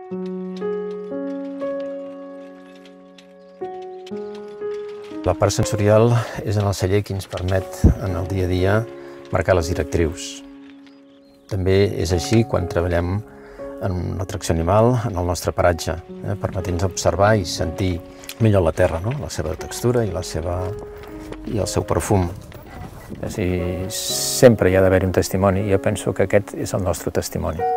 La part sensorial és en el celler qui ens permet en el dia a dia marcar les directrius. També és així quan treballem en l'atracció animal en el nostre paratge, permetent-nos observar i sentir millor la terra, la seva textura i el seu perfum. Sempre hi ha d'haver-hi un testimoni i jo penso que aquest és el nostre testimoni.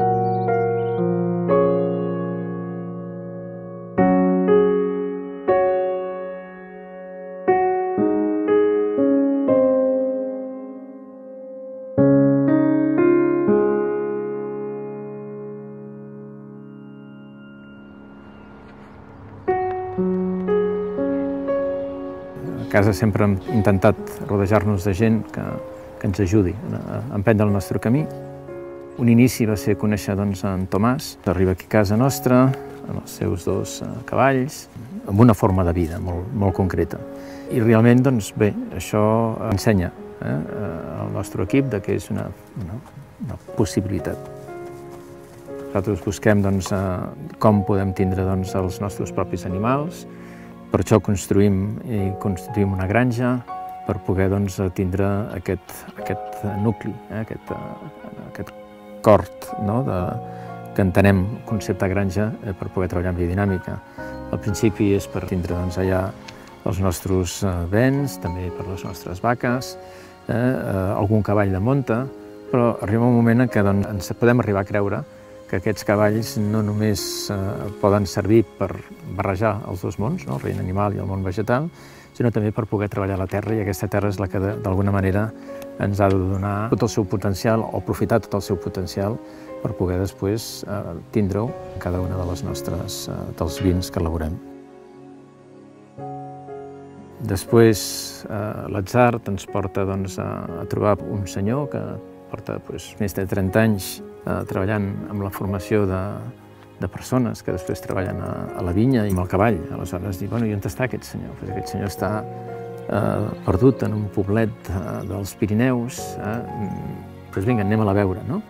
A casa sempre hem intentat rodejar-nos de gent que ens ajudi a emprendre el nostre camí. Un inici va ser conèixer en Tomàs. Arriba aquí a casa nostra, amb els seus 2 cavalls, amb una forma de vida molt concreta. I realment, bé, això ensenya al nostre equip que és una possibilitat. Nosaltres busquem com podem tindre els nostres propis animals. Per això construïm una granja per poder tindre aquest nucli, aquest cort que entenem concepte granja per poder treballar amb biodinàmica. Al principi és per tindre allà els nostres bens, també per les nostres vaques, algun cavall de munta, però arriba un moment en què ens podem arribar a creure que aquests cavalls no només poden servir per barrejar els 2 mons, el regne animal i el món vegetal, sinó també per poder treballar la terra, i aquesta terra és la que d'alguna manera ens ha de donar tot el seu potencial o aprofitar tot el seu potencial per poder després tindre-ho en cada una de les nostres dels vins que elaborem. Després l'atzar ens porta a trobar un senyor que porta més de 30 anys treballant amb la formació de persones que després treballen a la vinya i amb el cavall. Aleshores, i on està aquest senyor? Aquest senyor està perdut en un poblet dels Pirineus. Doncs vinga, anem a la veure, no?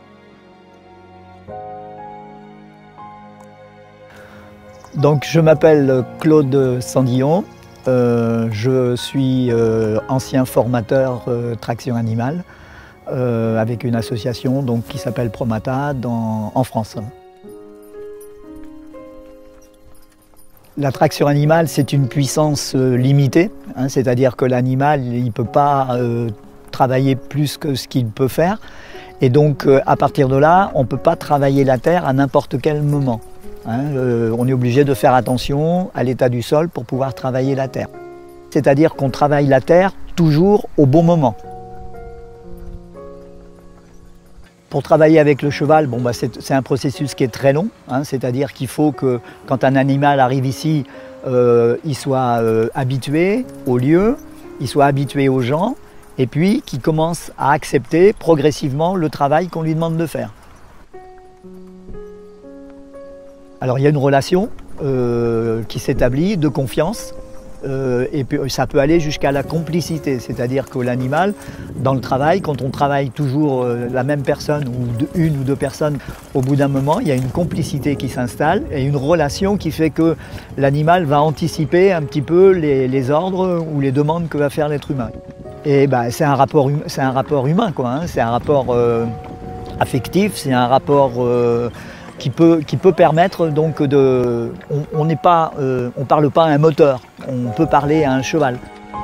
Donc, je m'appelle Claude Sandillon. Je suis ancien formateur traction animale avec une association qui s'appelle Promata en France. La traction animale, c'est une puissance limitée, c'est-à-dire que l'animal il ne peut pas travailler plus que ce qu'il peut faire. Et donc, à partir de là, on ne peut pas travailler la terre à n'importe quel moment. On est obligé de faire attention à l'état du sol pour pouvoir travailler la terre. C'est-à-dire qu'on travaille la terre toujours au bon moment. Pour travailler avec le cheval, c'est un processus qui est très long, c'est-à-dire qu'il faut que quand un animal arrive ici, il soit habitué au lieu, il soit habitué aux gens, et puis qu'il commence à accepter progressivement le travail qu'on lui demande de faire. Alors il y a une relation qui s'établit de confiance, et puis ça peut aller jusqu'à la complicité, c'est-à-dire que l'animal, dans le travail, quand on travaille toujours la même personne ou une ou deux personnes, au bout d'un moment, il y a une complicité qui s'installe et une relation qui fait que l'animal va anticiper un petit peu les ordres ou les demandes que va faire l'être humain. Et c'est un rapport humain, quoi, c'est un rapport affectif, c'est un rapport qui peut permettre donc de... On parle pas à un moteur, on peut parler à un cheval.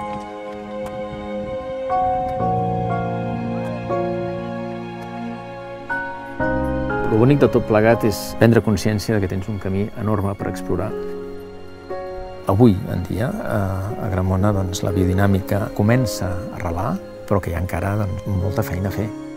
El bonic de tot plegat és prendre consciència que tens un camí enorme per explorar. Avui en dia, a Gramona, la biodinàmica comença a arrelar, però que hi ha encara molta feina a fer.